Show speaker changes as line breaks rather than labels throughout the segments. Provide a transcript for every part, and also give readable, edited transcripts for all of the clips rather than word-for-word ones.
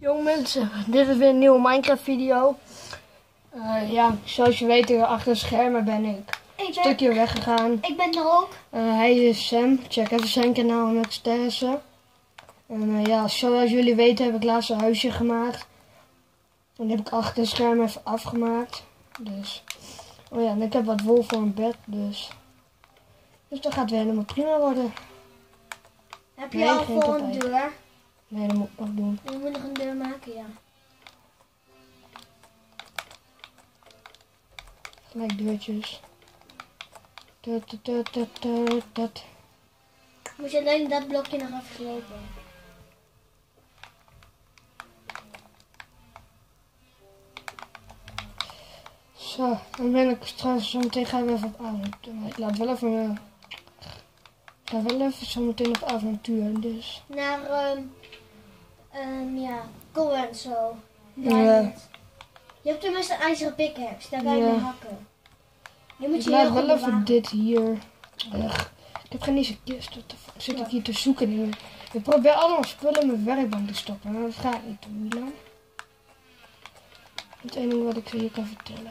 Jong mensen, dit is weer een nieuwe Minecraft video. Ja, zoals je weet, achter de schermen ben ik een stukje weggegaan.
Ik ben er ook.
Hij is Sam, check even zijn kanaal met Sterren. En ja, zoals jullie weten heb ik laatst een huisje gemaakt. En die heb ik achter de schermen even afgemaakt. Dus, oh ja, en ik heb wat wol voor een bed, dus dat gaat weer helemaal prima worden.
Heb je al voor een deur?
Nee, dat moet ik nog doen.
Je moet nog een deur maken, ja.
Gelijk deurtjes.
Moet je alleen dat blokje nog even slopen.
Zo, dan ben ik straks zo meteen gaan we even op avontuur. Ik laat wel even. Ik ga wel even zo meteen op avontuur, dus.
Naar ja, Kool en zo.
Ja.
Je hebt tenminste een ijzeren pickaxe, daar kan je mee hakken. Die moet
Ik
je
laat
heel
wel
goed
even
bewaren.
dit hier weg. Ik heb geen deze kist. Wat de fuck zit ik hier te zoeken? Ik probeer allemaal spullen in mijn werkbank te stoppen, maar dat gaat niet doen, Milan. Het enige wat ik je kan vertellen.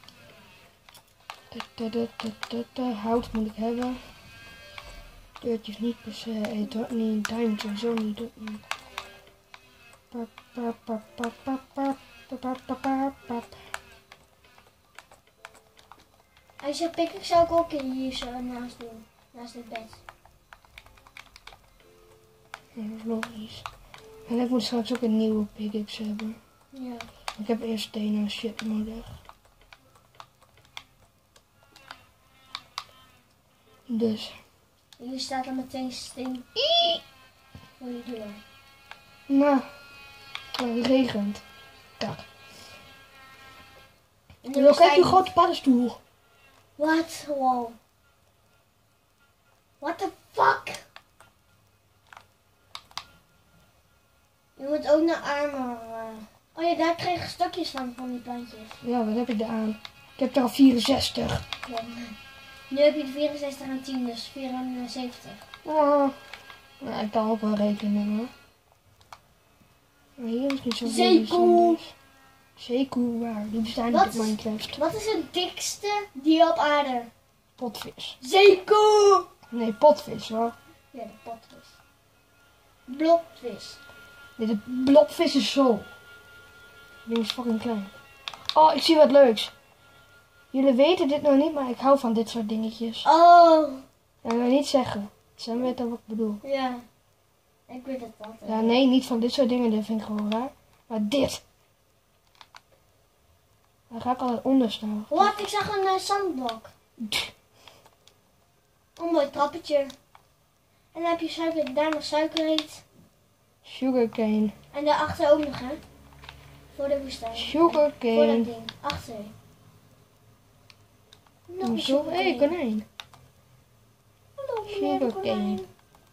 Hout moet ik hebben. Deurtjes niet per se. Niet diamond sowieso niet.
IJzeren pickaxe zou ik ook hier zo naast doen. Naast het bed.
Ja, dat is logisch. En ik moet straks ook een nieuwe pickaxe hebben.
Ja.
Ik heb eerst stenen en shit nodig. Dus.
Hier staat dan meteen steen voor je deur.
Nou, het regent. Kak. Kijk, die grote paddenstoel.
Wat? Wow. What the fuck? Je moet ook naar armen. Oh ja, daar krijg je stukjes van die plantjes.
Ja, wat heb ik daar aan? Ik heb er al 64.
Ja. Nu heb je de 64 en 10, dus 74.
Oh, nou, ik kan ook wel rekenen hoor. Maar hier is niet zo
Zeekoe.
Zeekoe, waar? Die bestaan niet in Minecraft.
Wat is het dikste dier op aarde?
Potvis.
Zeekoe!
Nee, potvis hoor.
Ja, de potvis. Blokvis.
Nee, de blokvis is zo. Die is fucking klein. Oh, ik zie wat leuks. Jullie weten dit nog niet, maar ik hou van dit soort dingetjes.
Oh.
Dat wil ik niet zeggen. Sam weet dan wat ik bedoel.
Ja. Ik weet het altijd.
Ja, nee, niet van dit soort dingen. Dat vind ik gewoon raar. Maar dit. Daar ga ik altijd onder staan.
Wat? Ik zag een zandblok. Een mooi trappetje. En dan heb je suiker, daar nog suikerriet.
Sugarcane.
En daarachter ook nog, hè? Voor de woestijn. Voor dat
Sugarcane.
ding. Achter. Nog een
Zo, hé,
sugarcane.
konijn.
Hallo, meneer de
Sugarcane.
konijn.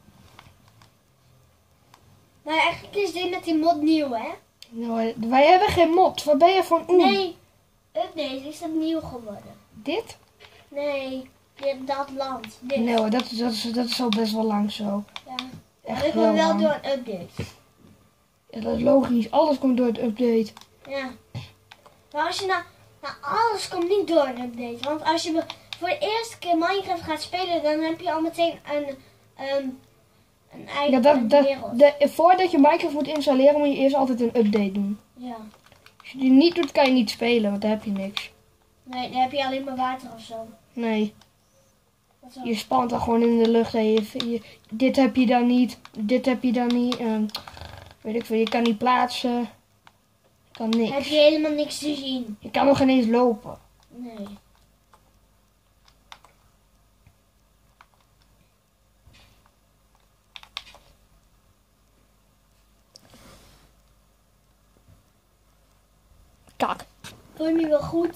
Maar eigenlijk is dit met die mod nieuw, hè?
Nou, wij hebben geen mod. Wat ben je van oeh?
Nee. Update is dat nieuw geworden.
Dit?
Nee. Dat land. Dit.
Nee hoor, dat is al best wel lang zo.
Ja.
Echt
Dat
heel
komt wel
lang.
door een update.
Ja, dat is logisch. Alles komt door het update.
Ja. Maar als je nou alles komt niet door een update. Want als je voor de eerste keer Minecraft gaat spelen, dan heb je al meteen een eigen
Ja,
wereld.
voordat je Minecraft moet installeren, moet je eerst altijd een update doen.
Ja.
Als je die niet doet, kan je niet spelen, want dan heb je niks.
Nee, dan heb je alleen maar water of zo.
Nee,
Dat is wel-
je spant dan gewoon in de lucht en dit heb je dan niet, dit heb je dan niet. Weet ik veel, je kan niet plaatsen. Je kan niks.
Heb je helemaal niks te zien.
Je kan nog ineens lopen.
Nee.
Kak.
Voel je me wel goed?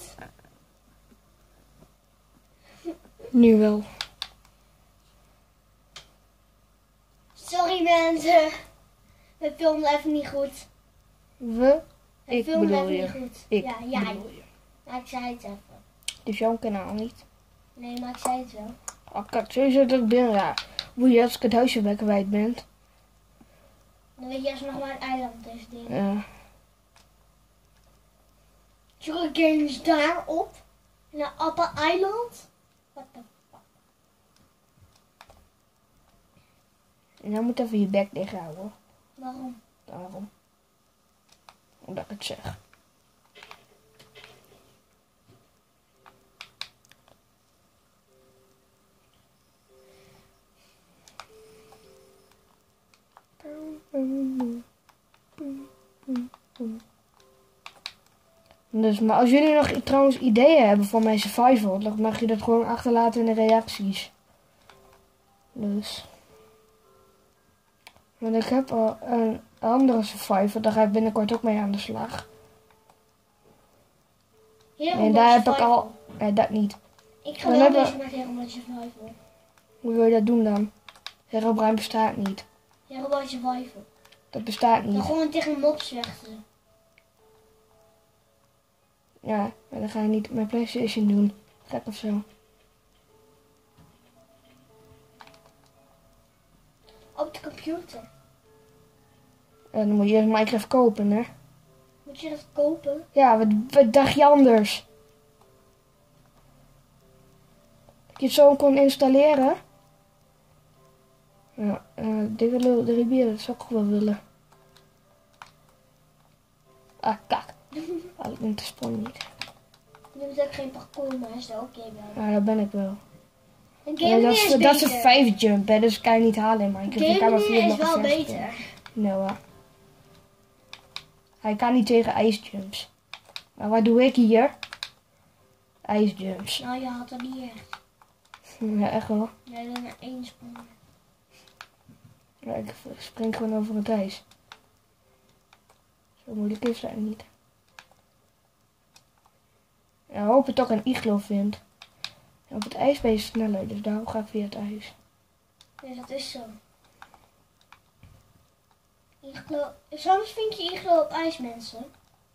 Nu wel.
Sorry mensen. We filmen even niet goed.
We?
We
Ik
filmen
bedoel
even
je.
niet goed.
Ik
Ja, jij.
bedoel je.
Maar ik zei het even.
Dus jouw kanaal niet.
Nee, maar ik zei het wel.
Oh, kijk, sowieso dat ik ben raar. Hoe je als ik het huisje weer kwijt bent.
Dan weet je alsnog waar het eiland is. Ding.
Ja.
Sugar Games daarop. Naar Apple Island. What the fuck?
En dan moet even je bek dicht houden.
Waarom?
Daarom. Omdat ik het zeg. Dus, maar als jullie nog trouwens ideeën hebben voor mijn survival, dan mag je dat gewoon achterlaten in de reacties. Dus. Want ik heb al een andere survival, daar ga ik binnenkort ook mee aan de slag. En daar heb ik al. Dat niet.
Ik ga wel bezig met Herobrine Survival.
Hoe wil je dat doen dan? Herobrine bestaat niet.
Herobrine Survival.
Dat bestaat
Dan
niet.
gewoon tegen mobs vechten.
Ja, maar dan ga je niet met PlayStation doen. Gek of zo.
Op de computer.
En dan moet je eerst Minecraft kopen, hè?
Moet je dat kopen?
Ja, wat dacht je anders? Dat je het zo kon installeren? Ja, de rivier, dat zou ik ook wel willen. Ah, kak. Ik ben de sprong niet.
Je hebt ook geen parcours, maar is er ook een bij.
Ja, daar ben ik wel.
Een
Ja,
game
dat is een 5 jump, hè, dus kan je niet halen in Minecraft. Ik kan maar 4
is
blokken
wel
ver
beter.
springen. Noah. Hij kan niet tegen ijsjumps. Maar wat doe ik hier? Ijsjumps.
Nou, je had er niet echt.
Ja, echt wel.
Jij bent naar 1 sprong.
Ja, ik spring gewoon over het ijs. Zo moeilijk is dat niet. Ja, ik hoop het ook een iglo vindt. En op het ijs ben je sneller, dus daarom ga ik via het ijs.
Ja, dat is zo. Iglo. Soms vind je iglo op ijs, mensen.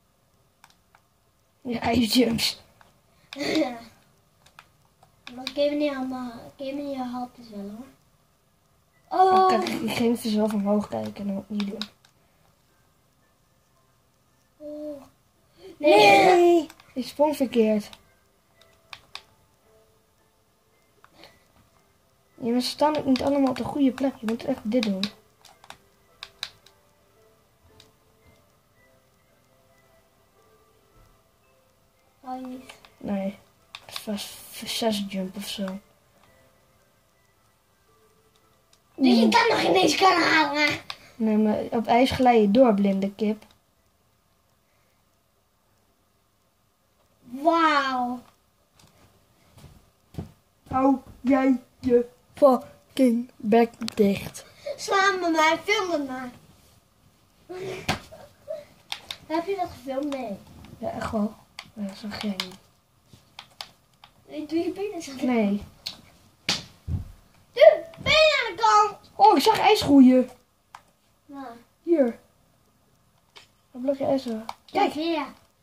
Ja, ijsjumps.
Ja. Maar Game niet had het wel hoor. Oh!
Kijk, ik ging even zelf omhoog kijken en dan ook niet doen.
Oh.
Nee! Ik sprong verkeerd. Ja, maar ze staan ook niet allemaal op de goede plek. Je moet echt dit doen.
Hou je niet.
Nee. Het was 6 jump of zo.
Dus je kan nog ineens kan halen.
Nee, maar op ijs glij je door, blinde kip.
Wauw.
Hou jij je fucking bek dicht.
Sla me maar, film het maar. Heb je dat gefilmd? Nee.
Ja, echt wel. Ja, dat zag jij niet.
Doe je benen zo.
Nee.
Doe benen aan de kant.
Oh, ik zag ijs groeien.
Nou,
Hier. Een blokje ijs. Kijk.
kijk hier.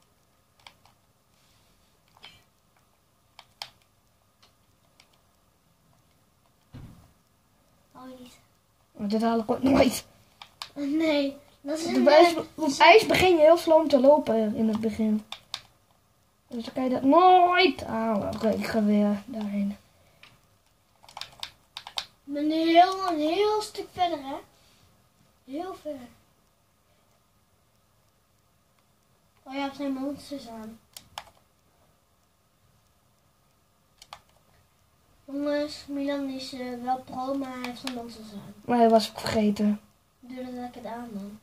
Hou je niet.
Oh, dit haal ik ook nooit.
Nee, dat is
Op ijs begin je heel sloom te lopen in het begin. Dus dan kan je dat nooit halen. Oké, ik ga weer daarheen.
Ik ben nu een heel stuk verder, hè? Heel ver. Oh, je hebt geen monsters aan. Jongens, Milan is wel pro, maar hij heeft geen monsters aan.
Maar hij was ik vergeten.
Doe dat ik het aan dan.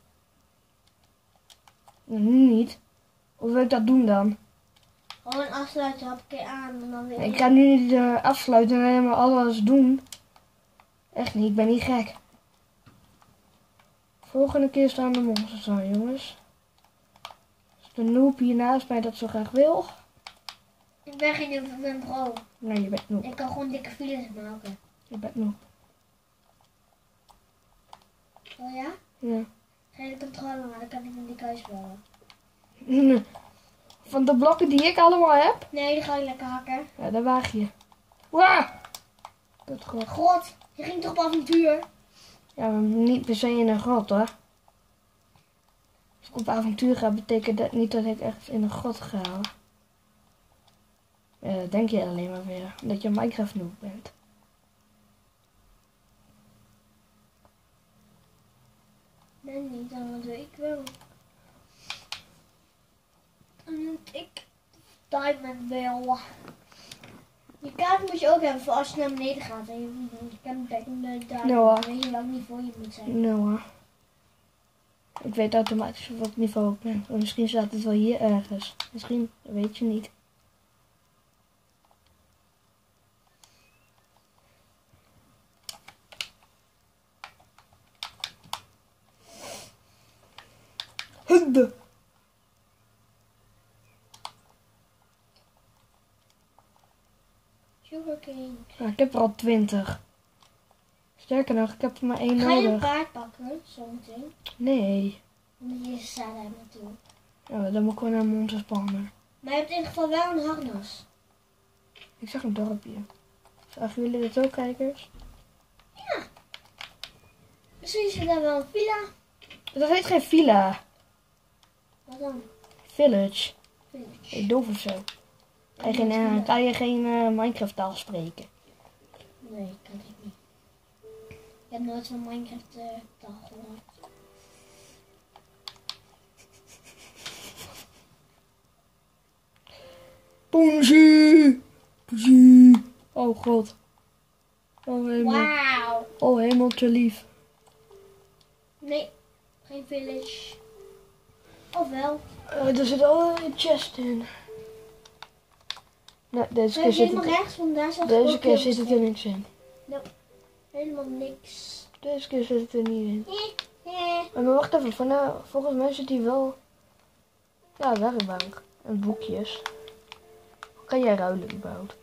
Nou, nu niet. Hoe wil ik dat doen dan?
Gewoon afsluiten, heb ik aan en dan weer.
Ik ga nu niet afsluiten en helemaal alles doen. Echt niet, ik ben niet gek. Volgende keer staan de monsters aan, jongens. Als de noob hier naast mij dat zo graag wil.
Ik ben geen noob, ik ben pro.
Nee, je bent noob.
Ik kan gewoon dikke files maken.
Je bent noob.
Oh ja?
Ja.
Geen controle, maar dan kan ik een dikke huis bouwen.
Van de blokken die ik allemaal heb?
Nee, die ga ik lekker hakken.
Ja, daar waag je. Wauw! Dat god.
God, je ging toch op avontuur?
Ja, maar niet per se in een grot, hoor. Als ik op avontuur ga, betekent dat niet dat ik echt in een grot ga. Ja, dat denk je alleen maar weer. Omdat je een Minecraft noob bent.
Nee, niet, dan doe ik wel. Dan moet ik diamond wel. Je kaart moet je ook hebben voor als je naar beneden gaat. En je kan back in de diamond.
Noah.
Dan weet je welk niveau je moet zijn.
Noah. Ik weet automatisch op welk niveau ik ben. Of misschien staat het wel hier ergens. Misschien, dat weet je niet. Hudde.
Sugarcane.
Ja, ik heb er al 20. Sterker nog, ik heb er maar 1
Ga je een
nodig.
paard pakken, zometeen?
Nee.
Omdat je zaden hebt natuurlijk.
Ja, dan moet ik gewoon naar een monster spawner.
Maar je hebt in ieder geval wel een harnas.
Ik zag een dorpje. Zagen jullie dat ook, kijkers?
Misschien is er daar wel een villa.
Dat heet geen villa.
Wat dan?
Village.
Village.
Hey, doof of zo. Kan je geen Minecraft taal spreken?
Nee, kan ik niet. Ik heb nooit van Minecraft taal gehoord.
Poenzie! Poenzie! Oh god. Oh hemel.
Wauw.
Oh hemeltje lief.
Nee, geen village. Of wel.
Er zit al een chest in. Nee, deze keer zit
Helemaal
het,
rechts, want daar zat
deze
ook
keer
heel
zit het er niks in.
helemaal niks.
Deze keer zit het er niet in.
Eh.
Maar wacht even, volgens mij zit hier wel... Ja, werkbank. En boekjes. Hoe kan jij ruilen überhaupt?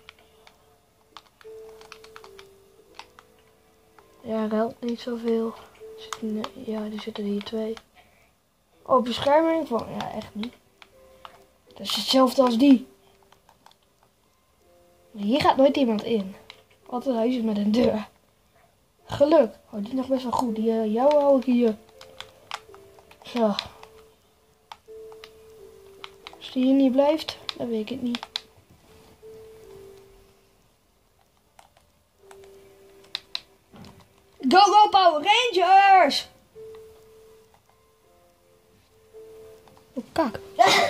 Ja, ruilt niet zoveel. Ja, die zitten hier 2. Oh, bescherming van... Ja, echt niet. Dat is hetzelfde als die. Hier gaat nooit iemand in. Altijd huizen met een deur. Geluk. Oh, die is nog best wel goed. Jou hou ik hier. Zo. Als die hier niet blijft, dan weet ik het niet. Go go Power Rangers! Oh, kak.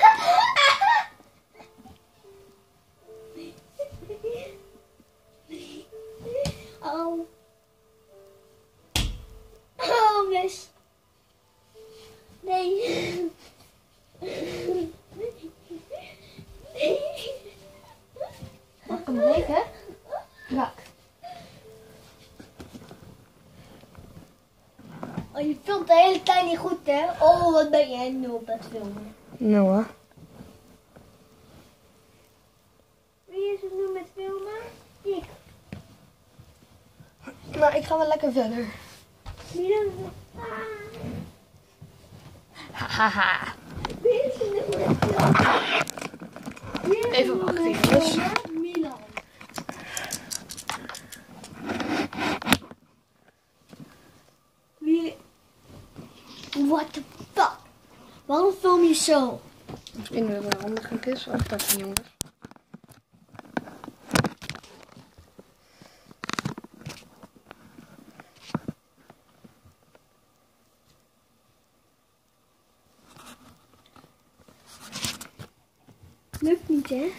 Oh. Oh, mis. Nee.
Mag ik hem breken? Ja.
Oh, je filmt de hele tijd niet goed, hè? Oh, wat ben jij nu op het filmen?
Nou,
Wie is het nu met filmen? Ik.
nou, ik ga wel lekker verder.
Wie dan?
Hahaha.
Wie is het nu met filmen? Wie is
Even
het nu
wachten,
met
jongens.
filmen? Milan. Wie? What the fuck? Waarom film je zo?
Misschien wil ik een handige kus. Wacht even, jongens.
Lukt niet, hè?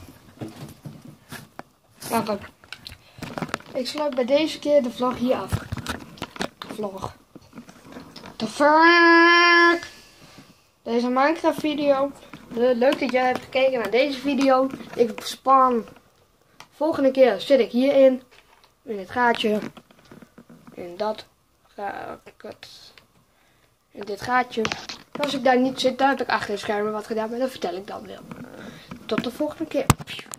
Nou, kijk. Ik sluit bij deze keer de vlog hier af. Vlog. The fuck? Deze Minecraft video. Leuk dat jij hebt gekeken naar deze video. Ik span. Volgende keer zit ik hierin. In het gaatje. In dat. In dit gaatje. En als ik daar niet zit, dan heb ik achter de schermen wat gedaan. Maar dat vertel ik dan wel. Tot de volgende keer.